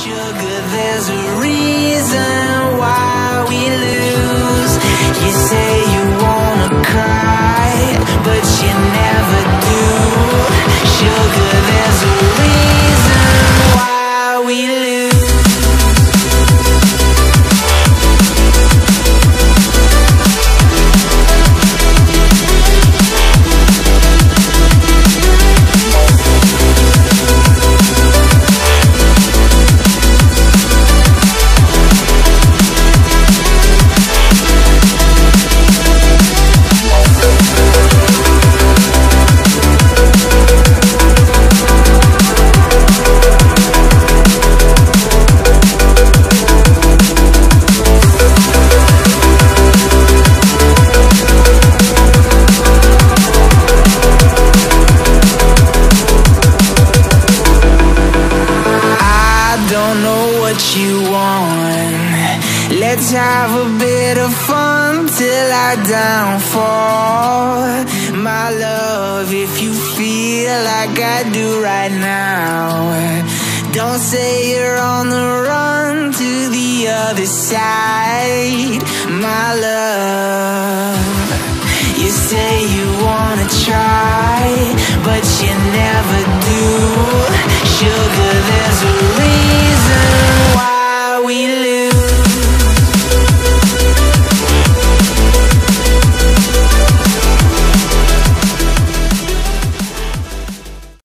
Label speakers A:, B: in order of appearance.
A: Sugar, there's a reason why we lose. You say you wanna cry, but you never do. Sugar, there's a reason why we lose. You want. Let's have a bit of fun till I downfall. My love, if you feel like I do right now, don't say you're on the run to the other side. My love,